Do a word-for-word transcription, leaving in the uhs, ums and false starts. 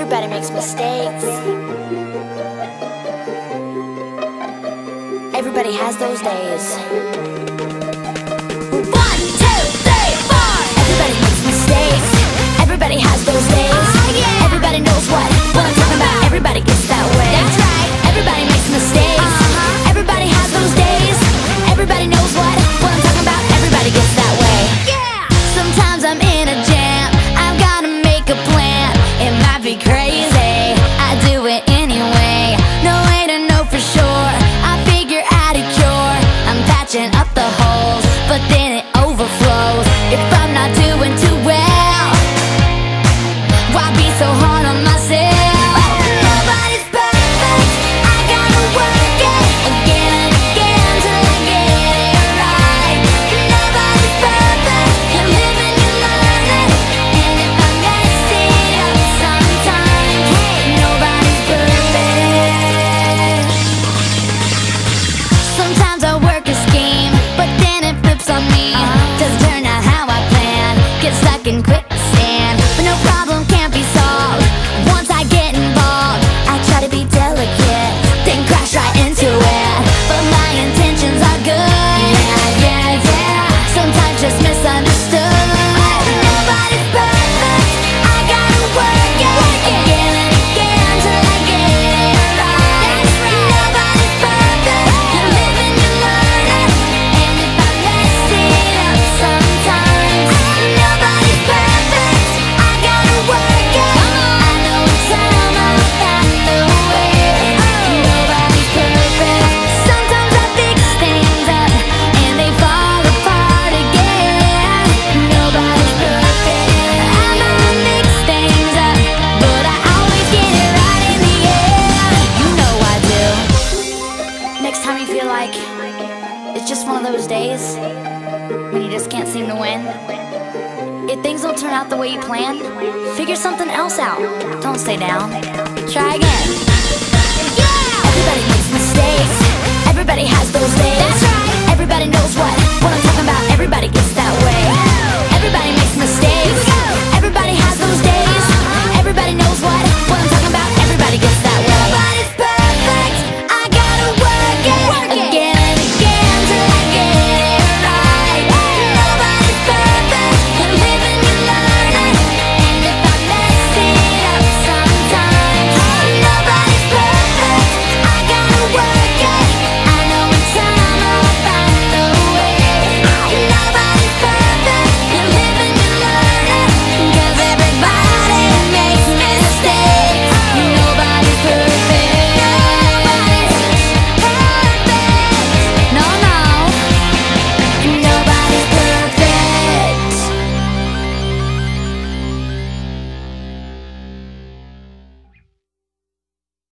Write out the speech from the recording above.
Everybody makes mistakes. Everybody has those days. One, two, three, four. Everybody makes mistakes. Everybody has those days. Oh, yeah. Everybody knows what, what I'm talking about. Everybody gets that way. That's right. Everybody makes mistakes. Uh-huh. Everybody has those days. Everybody knows what, what I'm talking about. Everybody gets that way. Yeah. Sometimes I'm in a jam. I've gotta make a plan. It might be crazy, I do it anyway. No way to know for sure, I figure out a cure. I'm patching up the holes, but then it overflows. If I'm not doing too well, why be so hard on myself? Nobody's perfect, I gotta work it again and again till I get it right. Nobody's perfect, you're living, you're learning. And if I mess it up sometimes, hey, nobody's perfect. Sometimes I work a scheme, but then it flips on me. Doesn't turn out how I plan, get stuck in quicksand. But no problem can't be solved once I get involved. I try to be delicate, then crash right into it. But my intentions are good, yeah, yeah, yeah. Sometimes just misunderstood. Nobody's perfect, I gotta work it again and again till I get it right. Nobody's perfect, you're living, you're learning. And if I mess it up sometimes, nobody's perfect, I gotta work it. I know it's time I'll find the way. Nobody's perfect. Sometimes I fix things up and they fall apart again. Nobody's perfect. I might mix things up, but I always get it right in the end. You know I do. Next time you feel like it's just one of those days when you just can't seem to win, if things don't turn out the way you planned, figure something else out. Don't stay down. Try again. Yeah! Everybody makes mistakes. Everybody has those days. That's right. Everybody knows what, what I'm talking about. Everybody gets